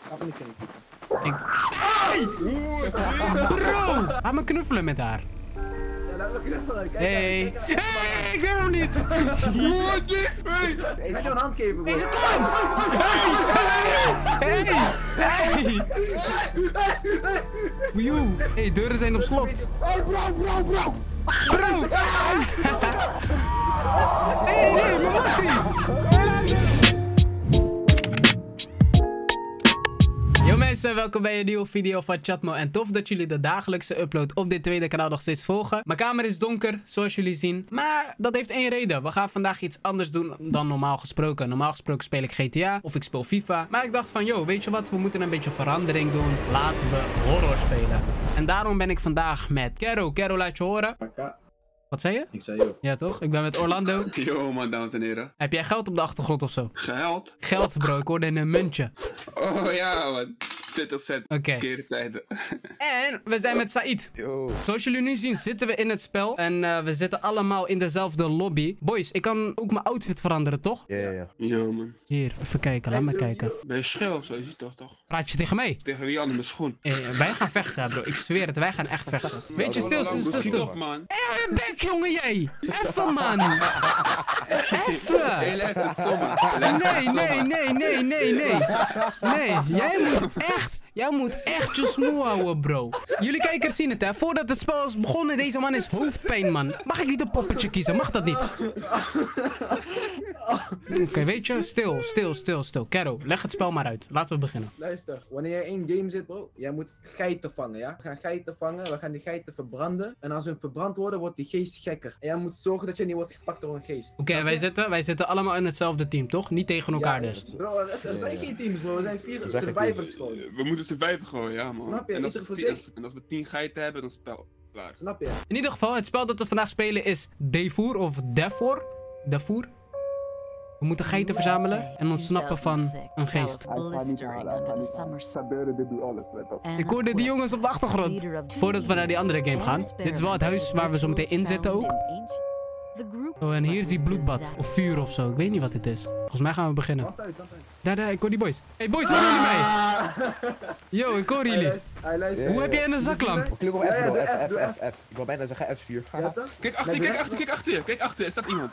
Ga me niet kunnen kiezen. Bro! Laat me knuffelen met haar. Ja, laat me knuffelen. Kijk, Hey! kijk, Hey! Ik wil hem niet! Ik ga je een hand geven, bro. Deze kant! Hey! Hey! Woejoe! Hey, deuren zijn op slot. Hey, bro! Bro! Nee, mijn mattie! Yo mensen, welkom bij een nieuwe video van Chatmo. En tof dat jullie de dagelijkse upload op dit tweede kanaal nog steeds volgen. Mijn kamer is donker, zoals jullie zien. Maar dat heeft één reden. We gaan vandaag iets anders doen dan normaal gesproken. Normaal gesproken speel ik GTA of ik speel FIFA. Maar ik dacht van, yo, weet je wat? We moeten een beetje verandering doen. Laten we horror spelen. En daarom ben ik vandaag met Kero. Kero, laat je horen. Wat zei je? Ik zei yo. Ja toch? Ik ben met Orlando. Yo man, dames en heren. Heb jij geld op de achtergrond of zo? Geld? Geld bro, ik hoorde in een muntje. Oh ja man. 20 cent. Oké. Keer tijden. En we zijn met Said. Yo. Zoals jullie nu zien zitten we in het spel. En we zitten allemaal in dezelfde lobby. Boys, ik kan ook mijn outfit veranderen, toch? Ja. Yo man. Hier, even kijken. Laat me kijken. Ben je schil of zo? Je ziet toch? Praat je tegen mij? Tegen wie aan mijn schoen. Wij gaan vechten, bro. Ik zweer het, wij gaan echt vechten. Weet je, stil. Schiet op man. Hé, bek, jongen, jij. Even, man. Even. Hey, luister, zomaar. Nee, jij moet echt je smoel houden, bro. Jullie kijkers zien het, hè. Voordat het spel is begonnen, deze man is hoofdpijn, man. Mag ik niet een poppetje kiezen? Mag dat niet? Oké, weet je? Stil. Kero, leg het spel maar uit. Laten we beginnen. Luister, wanneer jij in game zit, bro, jij moet geiten vangen, ja? We gaan geiten vangen, we gaan die geiten verbranden. En als ze verbrand worden, wordt die geest gekker. En jij moet zorgen dat je niet wordt gepakt door een geest. Oké, wij zitten allemaal in hetzelfde team, toch? Niet tegen elkaar dus. Bro, er zijn geen teams, bro. Er zijn 4 survivors gewoon. We moeten ze 5 gooien, ja man. Snap je? En Ieder voor zich. en als we 10 geiten hebben, dan spel. Klaar. Snap je? In ieder geval, het spel dat we vandaag spelen is Devour of Devour. We moeten geiten verzamelen en ontsnappen van een geest. Ik hoorde die jongens op de achtergrond. Voordat we naar die andere game gaan. Dit is wel het huis waar we zo meteen in zitten ook. Oh, en hier is die bloedbad. Of vuur of zo. Ik weet niet wat dit is. Volgens mij gaan we beginnen. Daar, ik hoor die boys. Hey boys, waar doen jullie mij? Yo, ik hoor jullie. Hoe heb jij een zaklamp? Klik op F, bro. F. Ik wil bijna zeggen F4. Kijk achter je. Kijk achter je. Er staat iemand.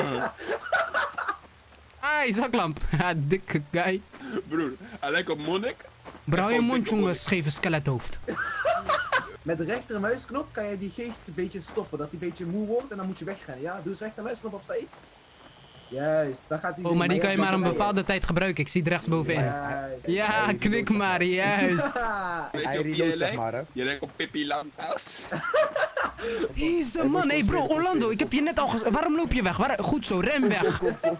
Ai, zaklamp. Ja, dikke guy. Broer, hij lijkt op Monnik. Bro, hou je mond, jongen, scheve skelethoofd. Met de rechtermuisknop kan je die geest een beetje stoppen. Dat hij een beetje moe wordt en dan moet je wegrennen. Ja, doe eens rechtermuisknop op Said. Juist, dan gaat hij... Oh, maar die kan je maar een bepaalde tijd gebruiken. Ik zie het rechtsbovenin. Ja, knik maar, juist. Weet je op wie je lijkt? Je lijkt op Pippi Langkous. Deze man, hey bro, Orlando, ik heb je net al gezegd. Waarom loop je weg? Goed zo, rem weg.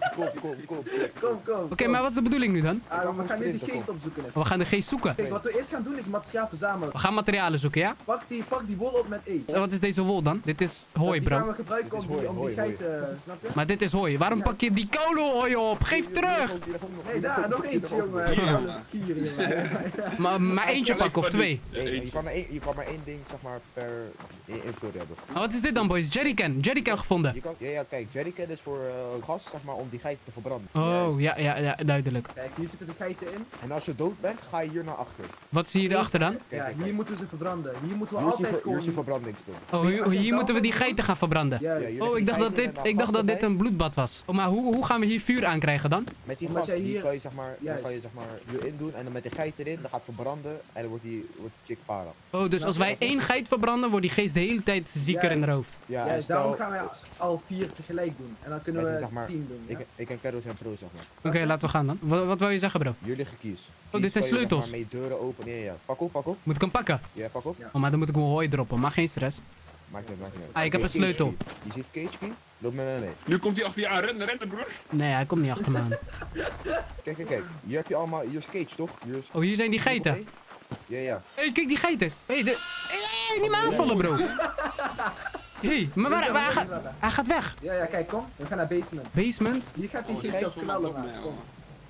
Kom. Oké, maar wat is de bedoeling nu dan? We gaan nu die geest opzoeken. We gaan de geest zoeken. Kijk, wat we eerst gaan doen is materiaal verzamelen. We gaan materialen zoeken, ja? Pak die wol op met eten. Wat is deze wol dan? Dit is hooi, Die gaan bro. we gebruiken om die geiten, snap je? Maar dit is hooi. Waarom pak je die kolenhooi op? Geef terug! Nee, daar, nog eentje, jongen. Kier, jongen. Maar eentje pakken of 2? Je kan maar één ding, zeg maar, per input hebben. Wat is dit dan, boys? Jerrycan gevonden. Ja, kijk, jerrycan is voor gas, zeg maar, om die geiten te verbranden. Oh, ja, duidelijk. Kijk, hier zitten de geiten in. En als je dood bent, ga je hier naar achter. Wat zie je erachter dan? Ja, hier moeten we ze verbranden. Hier moeten we Hier altijd is je gewoon... verbrandingspunt. Oh, hier moeten we die geiten gaan verbranden. Oh, ik dacht dat dit een bloedbad was. Oh, maar hoe gaan we hier vuur aankrijgen dan? Met die gas, die kan je zeg maar hierin doen en dan met die geit erin, dan gaat verbranden en dan wordt die chick para. Oh, dus als wij 1 geit verbranden, wordt die geest de hele tijd zieker in haar hoofd. Ja, daarom gaan we al 4 tegelijk doen. En dan kunnen we zeg maar, 10 doen. Ik en Kero zijn pro, zeg maar. Oké, laten we gaan dan. Wat wil je zeggen, bro? Jullie gekies. Oh, dit zijn sleutels. Zeg maar, met deuren open. Ja. Pak op. Moet ik hem pakken? Ja, pak op. Oh, maar dan moet ik mijn hooi droppen. Maar geen stress. Maakt niet. Ik heb een sleutel. Je ziet cage key? Loop met me mee. Nu komt hij achter je aan. Rennen, broer. Nee, hij komt niet achter me aan. Kijk. Hier heb je allemaal, hier is cage, toch? Oh, hier zijn die geiten. Ja. Hé, kijk die geiten. Hé, niet me aanvallen, bro. Hé, maar waar hij gaat weg. Ja, kijk, kom. We gaan naar basement. Basement? Hier gaat die geest jou knallen, man. Kom.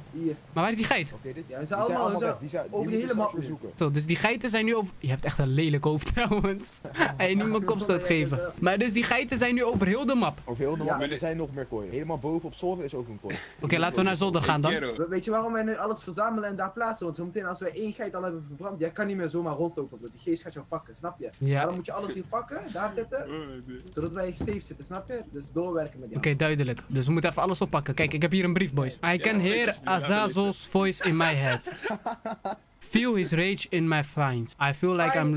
Hier. Maar waar is die geit? Oké, dit. Ja, Die ze zijn allemaal weg. Die over de hele map nu. zoeken. Zo, dus die geiten zijn nu over... Je hebt echt een lelijk hoofd trouwens. Hey, niet mijn kopstoot geven. Maar dus die geiten zijn nu over heel de map. Over heel de map, Ja. er zijn nog meer kooien. Helemaal boven op zolder is ook een kooi. Oké, laten we naar zolder gaan dan. Weet je waarom wij nu alles verzamelen en daar plaatsen? Want zometeen als wij 1 geit al hebben verbrand, jij kan niet meer zomaar rondlopen, bro. Die geest gaat jou pakken, snap je? Ja. Dan moet je alles hier pakken, daar zetten, zodat wij safe zitten, snap je? Dus doorwerken met die Oké, duidelijk. Dus we moeten even alles oppakken. Kijk, ik heb hier een brief, boys. I can hear Azazel's voice in my head. Feel his rage in my veins. I feel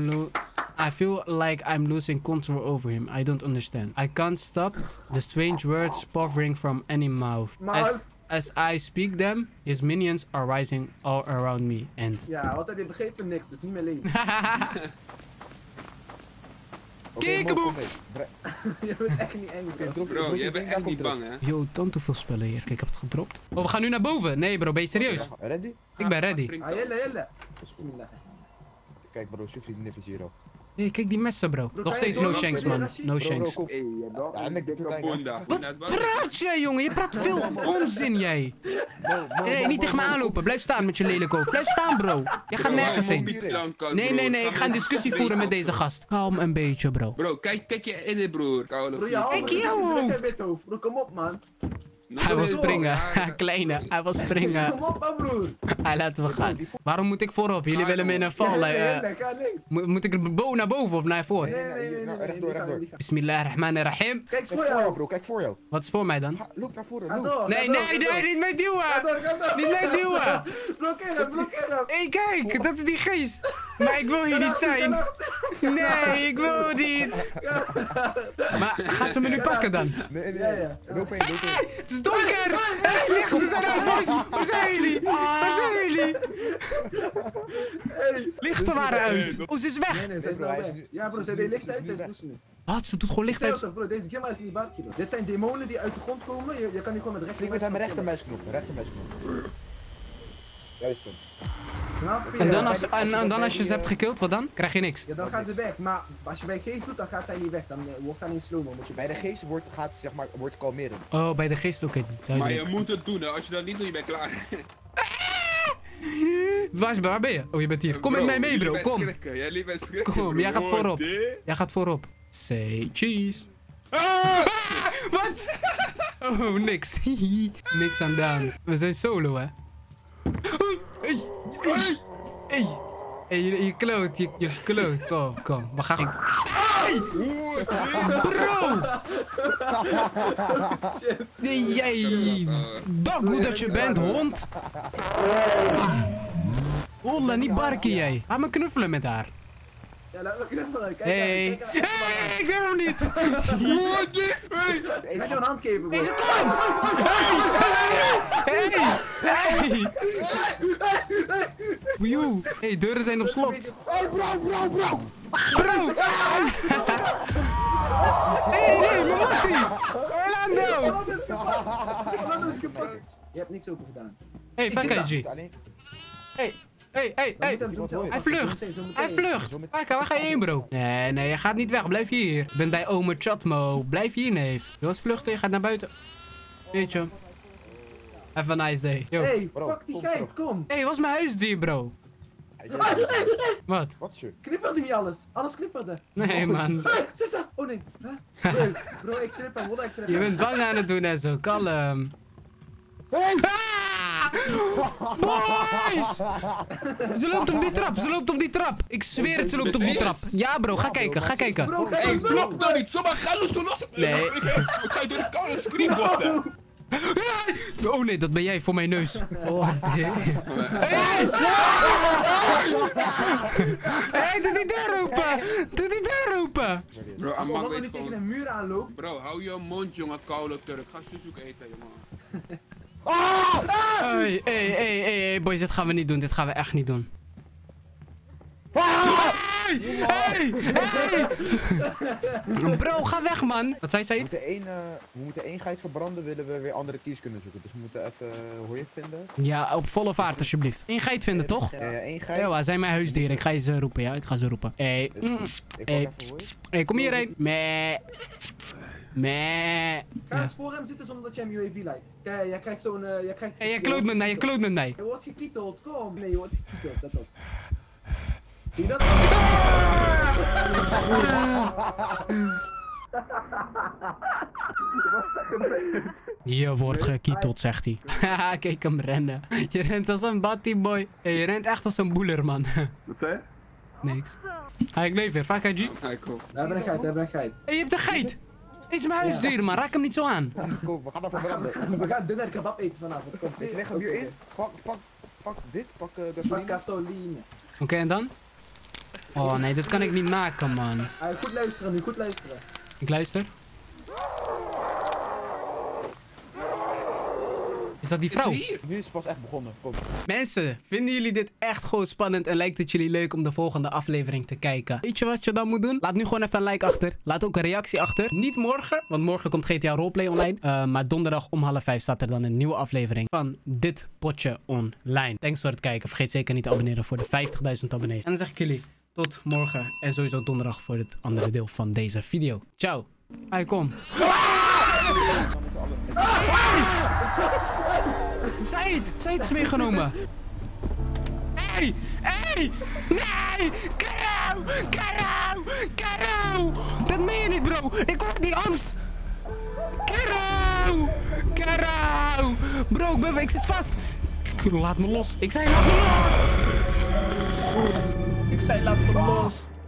like I'm losing control over him. I don't understand. I can't stop the strange words pouring from any mouth. As I speak them, his minions are rising all around me. And... Ja, wat heb je begrepen? Niks, dus niet meer lezen. Kiekeboe! Je bent echt niet eng, bro. Bro, jij bent echt niet bang, hè? Yo, dan te veel spullen hier. Kijk, ik heb het gedropt. Oh, we gaan nu naar boven. Nee, bro, ben je serieus? Ready? Ik ben ready. Ah, jelle. Bismillah. Kijk bro, Shufri Nifis hier ook. Nee, kijk die messen, bro. Nog steeds no shanks, man. No shanks. Hé, je bent een dikke bunda. Wat praat jij, jongen? Je praat veel onzin, jij. Nee, niet tegen me aanlopen. Blijf staan met je lelijke hoofd. Blijf staan, bro. Jij gaat nergens heen. Nee. Ik ga een discussie voeren met deze gast. Kalm een beetje, bro. Bro, kijk je in dit, broer. Kijk jouw hoofd. Bro, kom op, man. Hij wil springen. Kleine, hij wil springen. Kom op, man, broer. Laten we gaan. Waarom moet ik voorop? Jullie willen me in een val. Nee, ga niks. Moet ik er naar boven of naar voren? Nee. Rechtdoor. Bismillahirrahmanirrahim. Kijk Kijk voor voor jou jou. bro, kijk voor jou. Wat is voor mij dan? Loop naar voren, Ga loop. door. Nee, niet mee duwen! Ga door. Niet mee duwen! Blokkeer hem. Hé, kijk, dat is die geest. Maar ik wil hier niet zijn. Nee, ik wil niet. Maar gaat ze me nu pakken dan? Nee. Ja. Loop heen. Het is donker! Hé, lichten zijn uit, boys! Waar zijn jullie? Lichten waren uit. Oh, ze is weg. Nee, zij is nou weg. Ja, bro, zij deed licht uit, zij is woest nu. Wat? Ze doet gewoon licht uit. Bro, deze gamma is niet barkie, bro. Dit zijn demonen die uit de grond komen. Je kan die gewoon met Klik met hem rechtermuisknop. Juist hem. Snap je? En dan als je ze hebt gekild, wat dan? Krijg je niks. Ja, dan gaan ze weg. Maar als je bij geest doet, dan gaat zij niet weg. Dan wordt zij niet slow-mo. Moet je Bij de geest wordt kalmeren. Oh, bij de geest, oké. Maar je moet het doen, hè. Als je dat niet doet, je bent klaar. Waar ben je? Oh, je bent hier. Kom met mij mee, bro. Kom. Jij liep bij schrikken. Kom, jij gaat voorop. Jij gaat voorop. Say cheese. Wat? Oh, niks. Niks aan gedaan. We zijn solo, hè. Hey, je kloot, je kloot. Oh, kom. We gaan... Bro! Nee, jij... Daggoe dat je bent, hond. Holla, niet barken jij. Ga me knuffelen met haar. Ja, laat me knuffelen. Kijk Hey, ik wil hem niet. Ik ga je een hand geven, bro. Deze kant! Hey! Woejoe! Hey, deuren zijn op slot. Bro! Nee, mijn mattie! Orlando! Orlando is gepakt. Je hebt niks open gedaan. Hey, Fakkaji. Hey! Hij vlucht! Hij vlucht! Waar ga je heen, bro? Nee, je gaat niet weg. Blijf hier. Ik ben bij ome Chatmo. Blijf hier, neef. Je wilt vluchten, je gaat naar buiten. Weet je. Have a nice day. Yo. Hey, fuck die geit, kom. Hey, was mijn huisdier, bro. Wat? Knipperde niet alles? Alles knipperde. Nee, man. Ze staat. Oh nee. Bro, ik trip hem. Ik trip hem. Je bent bang aan het doen en zo. Kalm. Boys! Ze loopt op die trap. Ik zweer het, ze loopt op die trap. Ja, bro, ga kijken. Hey, blok nou niet. Zomaar ga los. Nee. Ik ga je door de koude screen bossen. Oh nee, dat ben jij voor mijn neus. Oh, nee. Hey, doe die deur open. Bro, Als Amak Orlando weet niet tegen gewoon... een muur aanloopt. Bro, hou je mond, jongen, koude Turk. Ga suzoek eten, jongen. Hey, boys, dit gaan we niet doen. Dit gaan we echt niet doen. Hey! Bro, ga weg, man. Wat zei zij? We moeten één geit verbranden, willen we weer andere keys kunnen zoeken. Dus we moeten even hooi vinden. Ja, op volle vaart, alsjeblieft. Eén geit vinden, toch? Ja, één geit. Ja, hij zijn mijn huisdieren. Ik ga ze roepen, ja. Ik ga ze roepen. Hey, kom hierheen. Meh. Meh. Ga eens voor hem zitten zonder dat je hem UAV leidt. Kijk, jij krijgt zo'n... Hey, jij kloot met mij, je kloot met mij. Je wordt gekieteld, kom. Nee, je wordt gekieteld, let op. Zie je dat? Je wordt gekieteld, zegt hij. Haha, kijk hem rennen. Je rent als een battyboy. Hey, je rent echt als een boeler, man. Wat zei je? Niks. Hij ik leef weer. Vaak, IG. Hij komt. We hebben een geit, we hebben een geit. Hey, je hebt een geit. Is mijn huisdier, man. Raak hem niet zo aan. Kom, we gaan ervoor branden. We gaan dinner kebab eten vanavond. Kom, Ik leg hem hierin. Pak dit, pak gasoline. gasoline. Oké, en dan? Oh nee, dit kan ik niet maken, man. Goed luisteren nu, goed luisteren. Ik luister. Is dat die vrouw? Is hier? Nu is het pas echt begonnen. Kom. Mensen, vinden jullie dit echt gewoon spannend en lijkt het jullie leuk om de volgende aflevering te kijken? Weet je wat je dan moet doen? Laat nu gewoon even een like achter. Laat ook een reactie achter. Niet morgen, want morgen komt GTA Roleplay online. Maar donderdag om 4:30 staat er dan een nieuwe aflevering van dit potje online. Thanks voor het kijken. Vergeet zeker niet te abonneren voor de 50.000 abonnees. En dan zeg ik jullie tot morgen en sowieso donderdag voor het andere deel van deze video. Ciao. Hij kom. Said is meegenomen. Hey! Nee! Karo! Dat meen je niet, bro! Ik hoor die Ams! Karo! Bro, ik zit vast! Laat me los! Ik zei laat me los!